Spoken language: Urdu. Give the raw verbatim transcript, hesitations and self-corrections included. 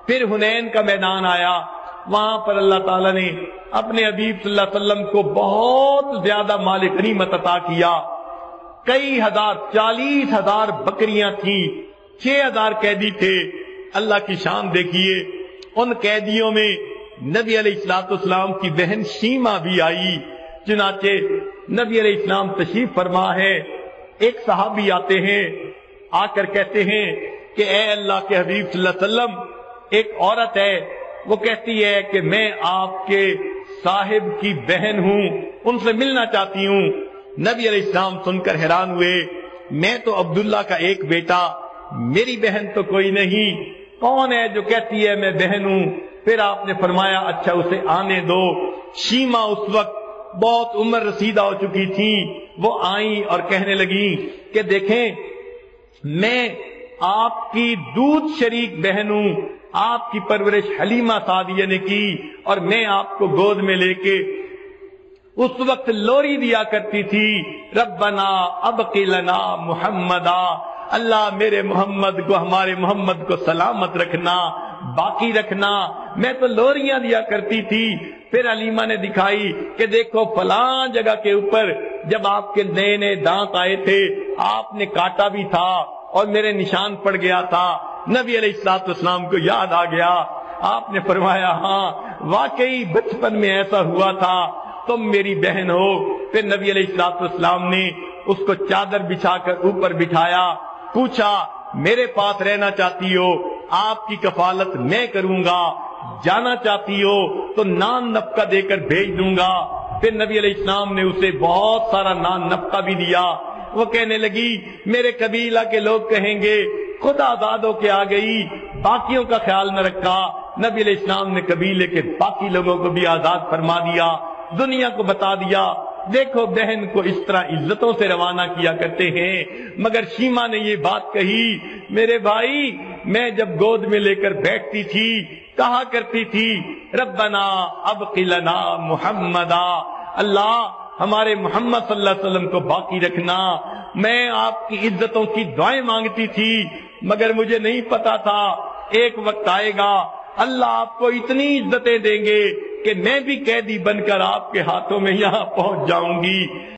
پھر حنین کا میدان آیا، وہاں پر اللہ تعالیٰ نے اپنے حبیب صلی اللہ علیہ وسلم کو بہت زیادہ مال غنیمت عطا کیا، کئی ہزار، چالیس ہزار بکریاں تھیں، چھ ہزار قیدی تھے۔ اللہ کی شان دیکھیے، ان قیدیوں میں نبی علیہ الصلوۃ والسلام کی بہن شیما بھی آئی۔ چنانچہ نبی علیہ السلام تشریف فرما ہے، ایک صحابی آتے ہیں، آ کر کہتے ہیں کہ اے اللہ کے حبیب صلی اللہ علیہ وسلم، ایک عورت ہے، وہ کہتی ہے کہ میں آپ کے صاحب کی بہن ہوں، ان سے ملنا چاہتی ہوں۔ نبی علیہ السلام سن کر حیران ہوئے، میں تو عبداللہ کا ایک بیٹا، میری بہن تو کوئی نہیں، کون ہے جو کہتی ہے میں بہن ہوں؟ پھر آپ نے فرمایا اچھا اسے آنے دو۔ شیما اس وقت بہت عمر رسیدہ ہو چکی تھی، وہ آئیں اور کہنے لگیں کہ دیکھیں میں آپ کی دودھ شریک بہن ہوں، آپ کی پرورش حلیمہ سعدیہ نے کی، اور میں آپ کو گود میں لے کے اس وقت لوری دیا کرتی تھی، ربنا ابقی لنا محمدا، اللہ میرے محمد کو، ہمارے محمد کو سلامت رکھنا، باقی رکھنا، میں تو لوریاں دیا کرتی تھی۔ پھر حلیمہ نے دکھائی کہ دیکھو فلاں جگہ کے اوپر جب آپ کے نئے نئے دانت آئے تھے آپ نے کاٹا بھی تھا اور میرے نشان پڑ گیا تھا۔ نبی علیہ الصلوۃ والسلام کو یاد آ گیا، آپ نے فرمایا ہاں واقعی بچپن میں ایسا ہوا تھا، تم میری بہن ہو۔ پھر نبی علیہ الصلوۃ والسلام نے اس کو چادر بچھا کر اوپر بٹھایا، پوچھا میرے پاس رہنا چاہتی ہو آپ کی کفالت میں کروں گا، جانا چاہتی ہو تو نان نفقہ دے کر بھیج دوں گا۔ پھر نبی علیہ السلام نے اسے بہت سارا نان نفقہ بھی دیا۔ وہ کہنے لگی میرے قبیلہ کے لوگ کہیں گے خود آزاد ہو کے آ گئی، باقیوں کا خیال نہ رکھا۔ نبی علیہ السلام نے قبیلے کے باقی لوگوں کو بھی آزاد فرما دیا، دنیا کو بتا دیا دیکھو بہن کو اس طرح عزتوں سے روانہ کیا کرتے ہیں۔ مگر شیما نے یہ بات کہی، میرے بھائی میں جب گود میں لے کر بیٹھتی تھی کہا کرتی تھی ربنا ابقی لنا محمدا، اللہ ہمارے محمد صلی اللہ علیہ وسلم کو باقی رکھنا۔ میں آپ کی عزتوں کی دعائیں مانگتی تھی، مگر مجھے نہیں پتا تھا ایک وقت آئے گا اللہ آپ کو اتنی عزتیں دیں گے کہ میں بھی قیدی بن کر آپ کے ہاتھوں میں یہاں پہنچ جاؤں گی۔